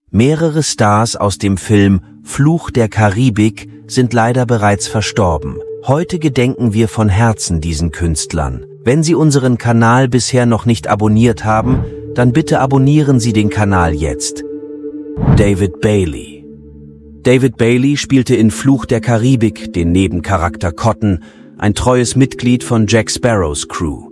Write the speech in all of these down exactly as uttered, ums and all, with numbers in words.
Mehrere Stars aus dem Film Fluch der Karibik sind leider bereits verstorben. Heute gedenken wir von Herzen diesen Künstlern. Wenn Sie unseren Kanal bisher noch nicht abonniert haben, dann bitte abonnieren Sie den Kanal jetzt. David Bailey. David Bailey spielte in Fluch der Karibik den Nebencharakter Cotton, ein treues Mitglied von Jack Sparrows Crew.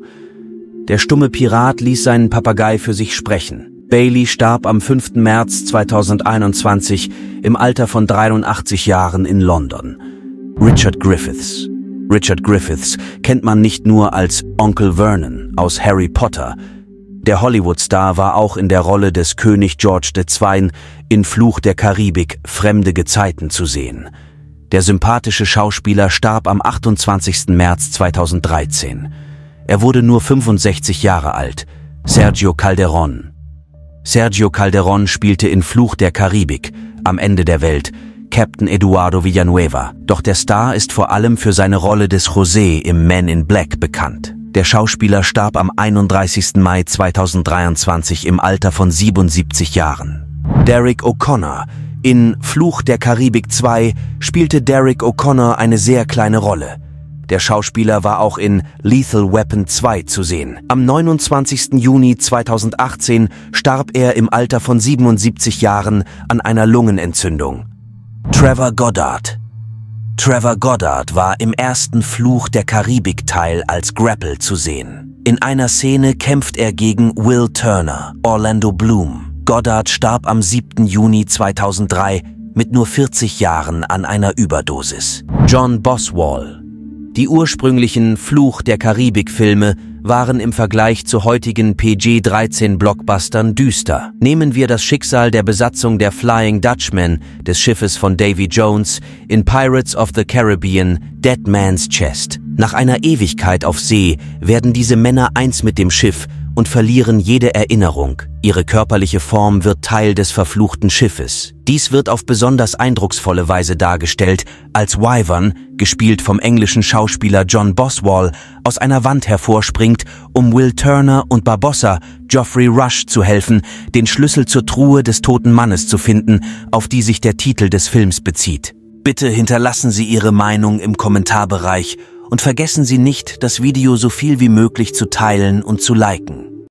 Der stumme Pirat ließ seinen Papagei für sich sprechen. Bailey starb am fünften März zweitausendeinundzwanzig im Alter von dreiundachtzig Jahren in London. Richard Griffiths. Richard Griffiths kennt man nicht nur als Onkel Vernon aus Harry Potter. Der Hollywood-Star war auch in der Rolle des König George der Zweite in Fluch der Karibik Fremde Gezeiten zu sehen. Der sympathische Schauspieler starb am achtundzwanzigsten März zweitausenddreizehn. Er wurde nur fünfundsechzig Jahre alt. Sergio Calderón. Sergio Calderón spielte in Fluch der Karibik, Am Ende der Welt, Captain Eduardo Villanueva. Doch der Star ist vor allem für seine Rolle des José im Men in Black bekannt. Der Schauspieler starb am einunddreißigsten Mai zweitausenddreiundzwanzig im Alter von siebenundsiebzig Jahren. Derek O'Connor. In Fluch der Karibik zwei spielte Derek O'Connor eine sehr kleine Rolle. Der Schauspieler war auch in Lethal Weapon zwei zu sehen. Am neunundzwanzigsten Juni zweitausendachtzehn starb er im Alter von siebenundsiebzig Jahren an einer Lungenentzündung. Trevor Goddard. Trevor Goddard war im ersten Fluch der Karibik-Teil als Grapple zu sehen. In einer Szene kämpft er gegen Will Turner, Orlando Bloom. Goddard starb am siebten Juni zweitausenddrei mit nur vierzig Jahren an einer Überdosis. John Boswell. Die ursprünglichen Fluch der Karibik-Filme waren im Vergleich zu heutigen P G dreizehn Blockbustern düster. Nehmen wir das Schicksal der Besatzung der Flying Dutchman des Schiffes von Davy Jones in Pirates of the Caribbean Dead Man's Chest. Nach einer Ewigkeit auf See werden diese Männer eins mit dem Schiff und verlieren jede Erinnerung. Ihre körperliche Form wird Teil des verfluchten Schiffes. Dies wird auf besonders eindrucksvolle Weise dargestellt, als Wyvern, gespielt vom englischen Schauspieler John Boswell, aus einer Wand hervorspringt, um Will Turner und Barbossa, Geoffrey Rush, zu helfen, den Schlüssel zur Truhe des toten Mannes zu finden, auf die sich der Titel des Films bezieht. Bitte hinterlassen Sie Ihre Meinung im Kommentarbereich und vergessen Sie nicht, das Video so viel wie möglich zu teilen und zu liken.